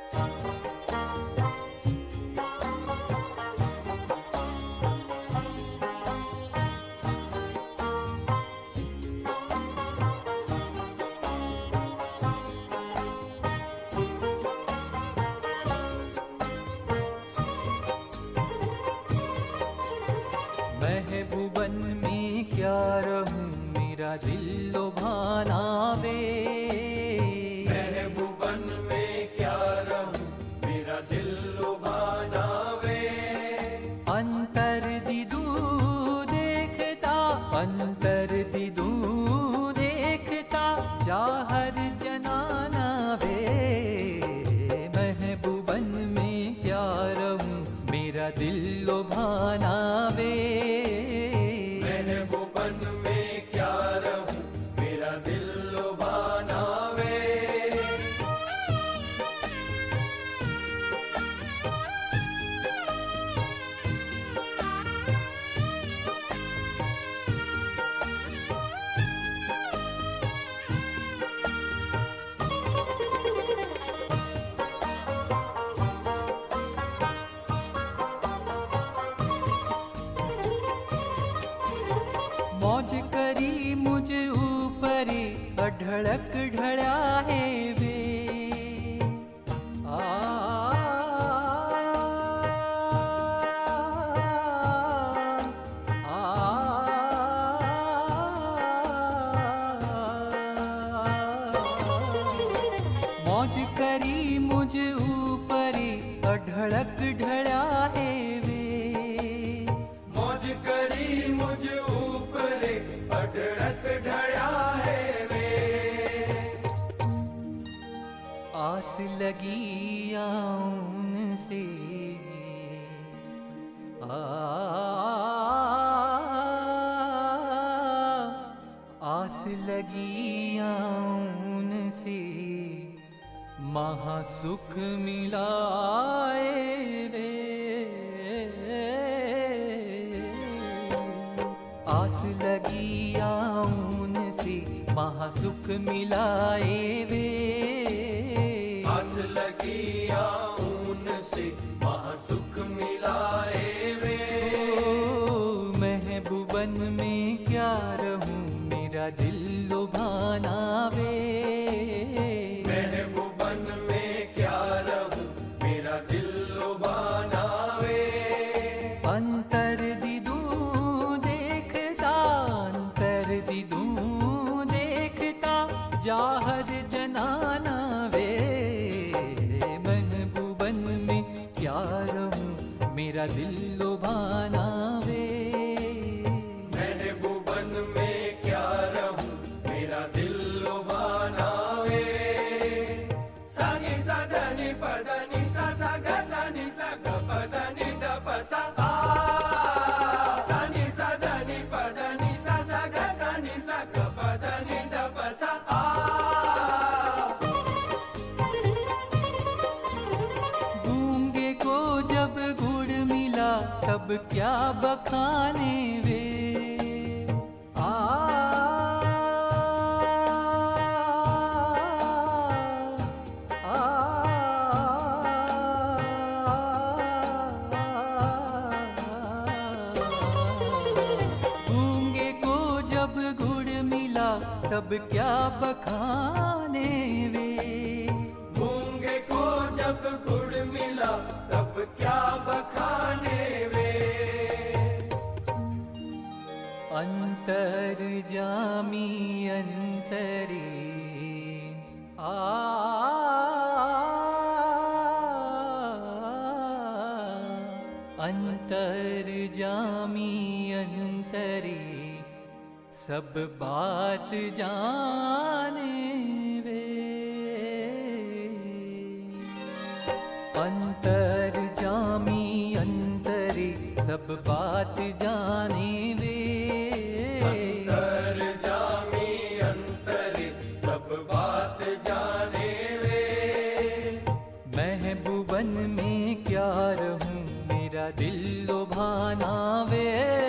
महबूबन में क्या रहूं मेरा दिल लुभाना वे। महबूबन में क्या रहूं मेरा दिल लुभाना वे। अंतर दिदू देखता, अंतर दिदू देखता चाहर जनाना वे। महबूबन में क्या रहूं मेरा दिल लुभाना वे। महबूबन में क्या रहूं मेरा दिल लुभाना वे। मौज करी मुझ ऊपर अढड़क ढड़ा है वे। मौज करी मुझ ऊपर अढड़क ढड़ा है वे। मौज करी मुझ ऊपर अढड़क ढड़ा है वे। आस लगी आऊं से आस लगी आऊं से महासुख मिलाए वे। आस लगी आऊं से महासुख मिलाए वे। आस लगी आऊन से महासुख मिलाए वे। महबूबन में क्या रहूं मेरा दिल लुभाना वे। महबूबन में क्या रहूं मेरा दिल लुभाना वे। अंतर दिदू देखता, अंतर दिदू देखता जाहर जनाना वे। महबूबन में क्या रहूं मेरा दिल लुभाना वे। महबूबन में क्या रहूं मेरा दिल लुभाना वे। सानी सा धनी पदनी सा सा ग सानी सा ग पदनी द प सा आ। सानी सा धनी पदनी सा सा ग सानी सा ग पदनी द प सा आ। गूंगे को जब गुड़ मिला तब क्या बखाने वे। गूंगे को जब गुड़ मिला तब क्या बखाने वे। गूंगे को जब गुड़ मिला तब क्या बखाने वे। अंतर जामी अंतरी अंतर जामी अंतरी सब बात जाने वे। अंतर जामी अंतरी सब बात जाने वे। अंतर जामी अंतरी सब बात जाने वे। महबूबन में क्या रहूं मेरा दिल लुभाना वे।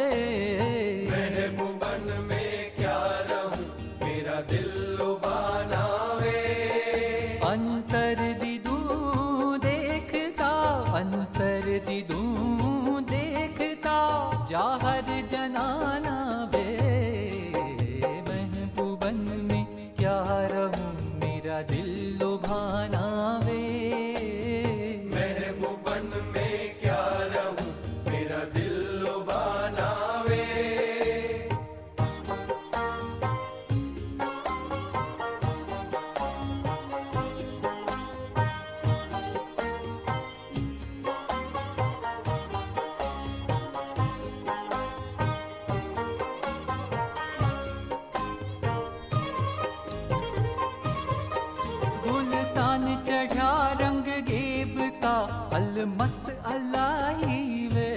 महबूबन में क्या रहूं मेरा दिल लुभाना वे। अंतर दिदू मिला अलमस्त अलाई वे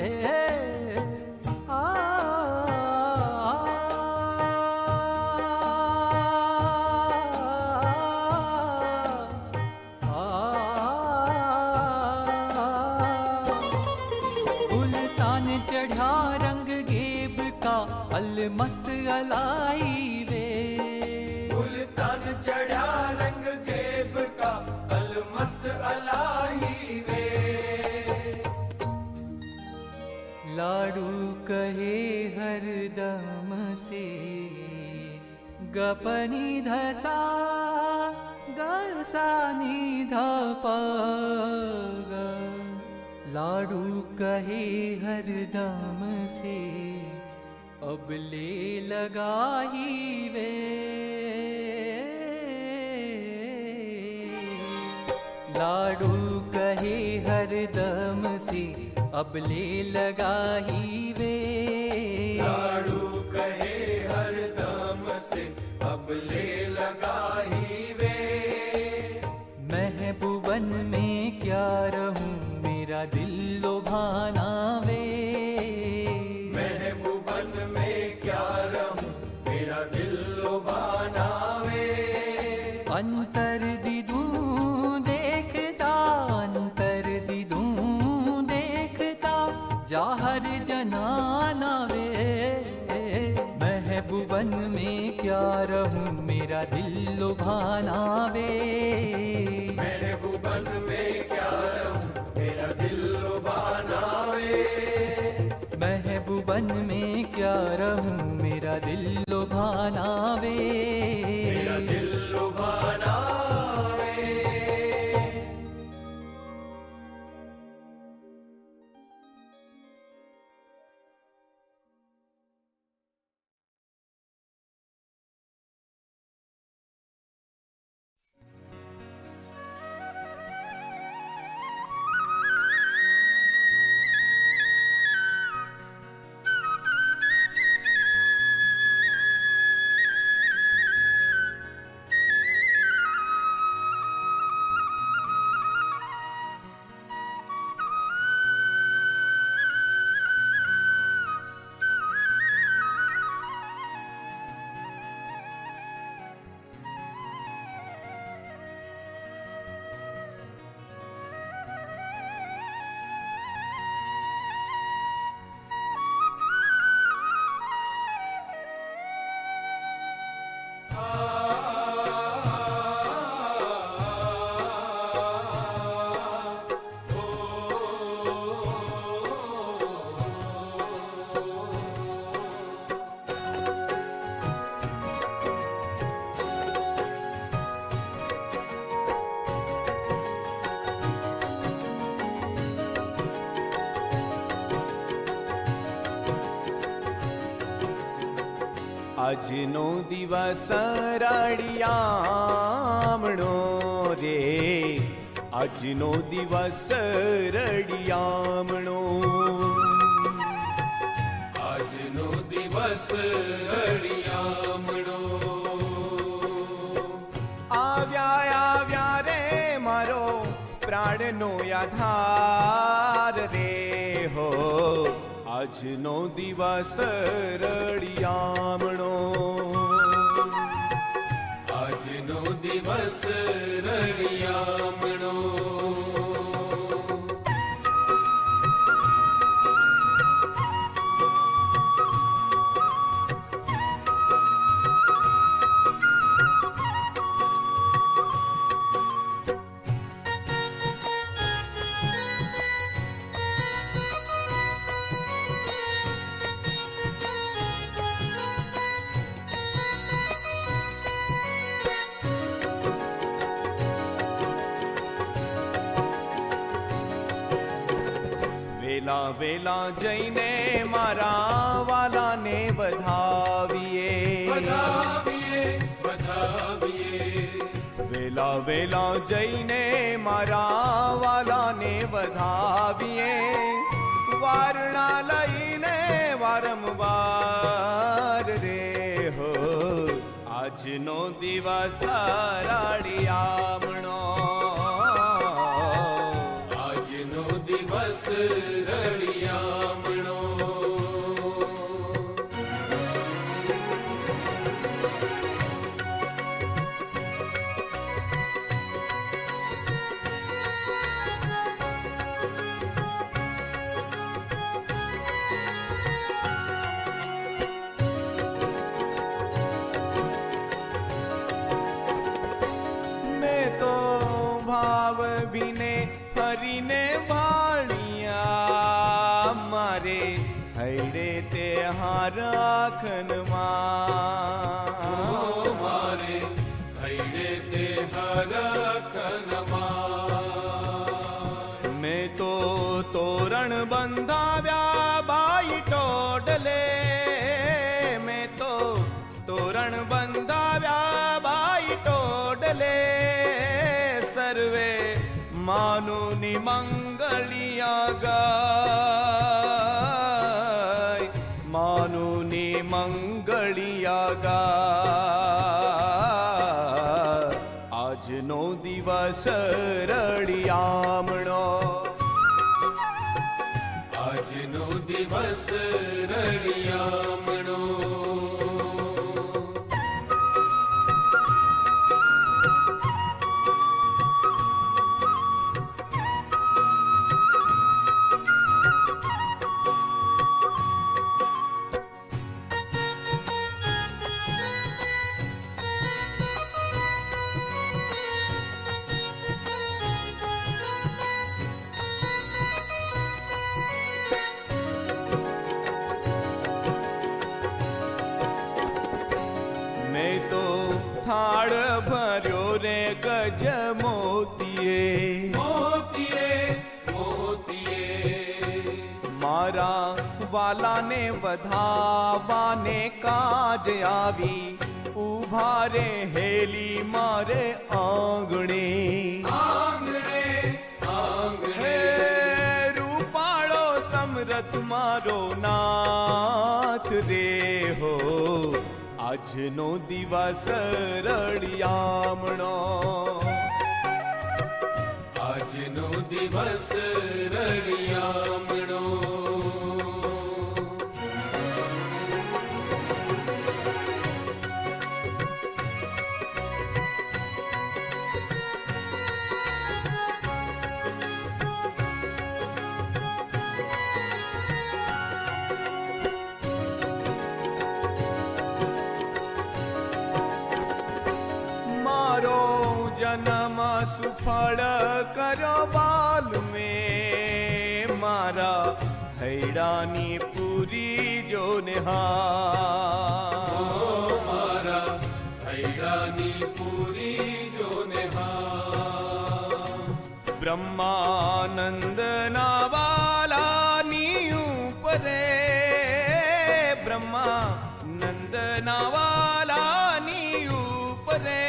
उल्तान चढ़ा रंग गेब का अलमस्त अलाई वे उल्तान चढ़ा रंग जेब का अलमस्त अलाई वे लाडू कहे हरदम से गपनी धसा गसानी धप लाडू कहे हरदम से अब ले लगाही वे लाडू कहे हरदम से अब ले लगाही वे लाडू कहे हरदम से अब ले लगाही वे महबूबन में क्या रहूं मेरा दिल लुभाना वे महबूबन में क्या रहूं मेरा दिल लुभाना वे अंतर दिदूं देखता जाहर जनाना वे महबूबन में क्या रहूं मेरा दिल लुभाना वे महबूबन में क्या रहूं मेरा दिल लुभाना वे महबूबन में क्या रहूं मेरा दिल लुभाना वे मेरा दिल लुभाना આજનો દિવસ રડિયામણો રે આજનો દિવસ રડિયામણો આજનો દિવસ રડિયામણો આવ્યા રે મારો પ્રાણનો આધાર રે હો આજનો દિવસ રડિયામણો આજનો દિવસ રડિયામણો વેલા વેલા જઈને મારા વાલાને વધાવીએ વધાવીએ વધાવીએ વેલા વેલા જઈને મારા વાલાને વધાવીએ વારણા લઈને વારંવાર રે હો આજનો દિવસ રડિયામણો આજનો દિવસ રળિયામણો. ભીને ફરીને વાળિયા મારે હૈડે તે હારખનમાં મારે હૈડે તે હારખનમાં. મેં તો તોરણ બંધાવ્યા બાઈ ટોડલે. મેં તો તોરણ બંધાવ્યા બાઈ ટોડલે. સર્વે માનુની મંગળિયા ગાય. માનુની મંગળિયા ગાય. આજનો દિવસ રળિયામણો. આજનો દિવસ રળિયામણો. થાળ ભર્યો રે ગજ મોતીએ. મોતીએ મોતીએ મારા વાલાને વધાવાને કાજ આવી. ઉભા રે હેલી મારે આંગણે. આંગણે આંગણે રૂપાળો સમરથ મારો નાથ રે હો. આજનો દિવસ રળિયામણો. આજનો દિવસ રળિયામણો. જન્મ સુફળ કર્યો બાલ મેં. મારા હૈડાની પૂરી જો નિહાર. મારા હૈડાની પૂરી જો નિહાર. બ્રહ્માનંદના વાલાની ઉપરે. બ્રહ્માનંદના વાલાની ઉપરે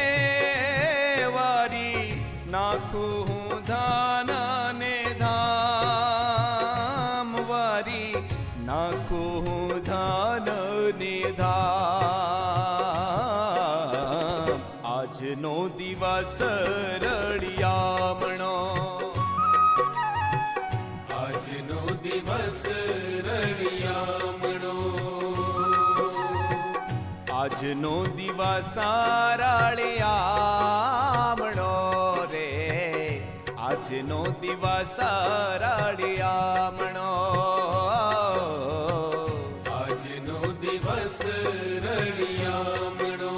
નાખું હું ધાન ને ધામ. વારી નાખું હું ધાન ને ધામ. આજનો દિવસ રળિયામણો. આજનો દિવસ રળિયામણો. આજનો દિવસ રળિયામણો રે. આજનો દિવસ રળિયામણો. આજનો દિવસ રળિયામણો.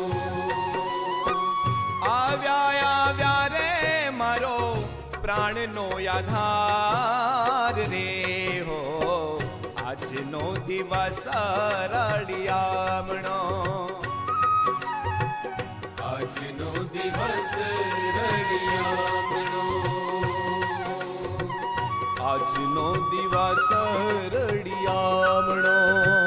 આવ્યા રે મારો પ્રાણનો આધાર રે હો. આજનો દિવસ રળિયામણો. આજનો દિવસ રળિયામણો. આજનો દિવસ રળિયામણો.